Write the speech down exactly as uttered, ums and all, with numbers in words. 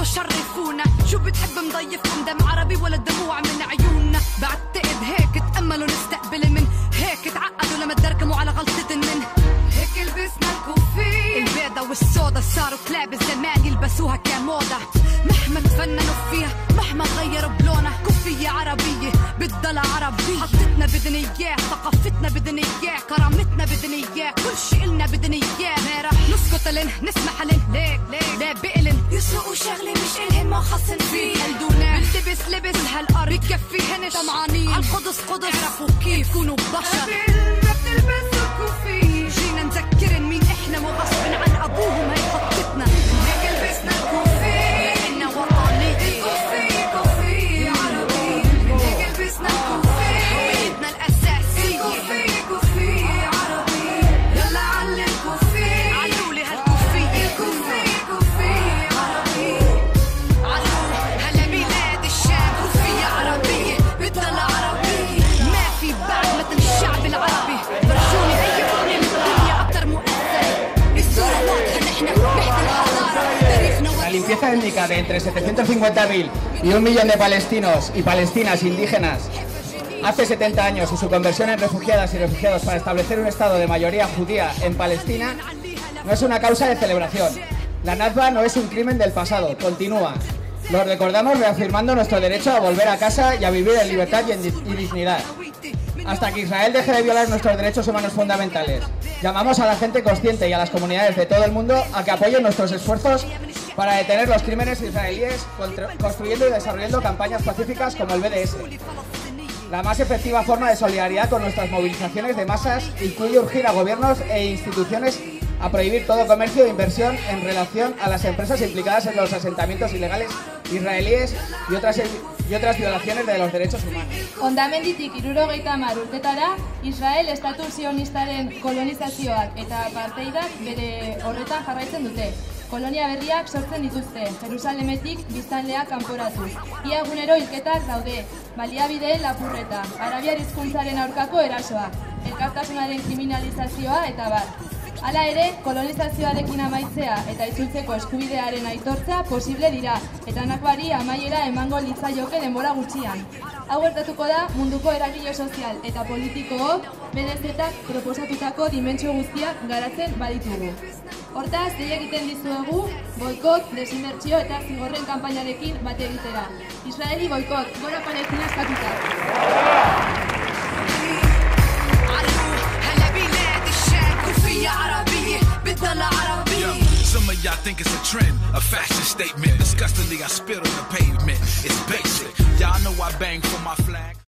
تعالوا شرفونا. شو بتحب مضيفكم دم عربي ولا دموع من عيوننا؟ بعتقد هيك تأملوا نستقبل من هيك تعقدوا لما تدركموا على غلطة من هيك لبسنا الكوفي البيضة والسودا صاروا كلاب الزمان يلبسوها كموضة. مهما تفننوا فيها مهما غيروا بلونها كوفية عربية بتضل عربية. حطتنا بدنا اياه ثقافتنا بدنا اياه كرامتنا بدنا اياه كل شي إلنا بدنا اياه. ما رح نسكت لن نسمح لن ليك ليك لا بقلن يسرقوا شغلة مش إلهن ما خصن فيه. قلدونا بنلبس لبس هالأرض بكفيهن طمعانين عالقدس قدس عرفوا كيف يكونوا بشر. ما بتلبسوا كوفية جينا نذكرن مين احنا وغصب عن ابوهم هي خطتنا. هيك لبسنا الكوفية لأننا وطنية. الكوفية كوفية عربية هيك لبسنا الكوفية هويتنا الأساسية. الكوفية كوفية عربية يلا علي الكوفية علولي هالكوفية. الكوفية كوفية عربية علو هلا بلاد الشام كوفية عربية بتضل عربية. ما في بعد مثل الشعب العربي برجوني أي أغنية بالدنيا أكتر مؤثرة. الصورة واضحة نحن بحكي الحضارة تاريخنا. La limpieza étnica de entre setecientos cincuenta mil y un millón de palestinos y palestinas indígenas hace setenta años y su conversión en refugiadas y refugiados para establecer un estado de mayoría judía en Palestina no es una causa de celebración. La Nakba no es un crimen del pasado, continúa. Lo recordamos reafirmando nuestro derecho a volver a casa y a vivir en libertad y, en y dignidad. Hasta que Israel deje de violar nuestros derechos humanos fundamentales. Llamamos a la gente consciente y a las comunidades de todo el mundo a que apoyen nuestros esfuerzos para detener los crímenes israelíes, construyendo y desarrollando campañas pacíficas como el B D S. La más efectiva forma de solidaridad con nuestras movilizaciones de masas incluye urgir a gobiernos e instituciones a prohibir todo comercio e inversión en relación a las empresas implicadas en los asentamientos ilegales israelíes y otras, y otras violaciones de los derechos humanos. Hondamenditik hirurogeita hamar urtetara, Israel estatu zionistaren kolonizazioak eta parteidak bere horretan jarraitzen dute. Kolonia berriak sortzen dituzte, Jerusalemetik biztanleak kanporatuz. Ia egunero hilketak daude, baliabideen lapurreta, arabiar hizkuntzaren aurkako erasoak, elkartasunaren kriminalizazioa eta bar. Hala ere, kolonizazioarekin amaitzea eta itzultzeko eskubidearen aitortza posible dira, eta nakbari amaiera emango litzaioke denbora gutxian. Hau gertatuko da munduko eragile sozial eta politikook B D Z-ak proposatutako dimentsio guztiak garatzen baditugu. Hortaz, dei egiten dizuegu, boikot, desinbertsio eta zigorren kanpainarekin bat egitera. Israeli boikot, gora Palestina eskatuta. Some of y'all think it's a trend, a fashion statement. Disgustingly, I spit on the pavement. It's basic. Y'all know I bang for my flag.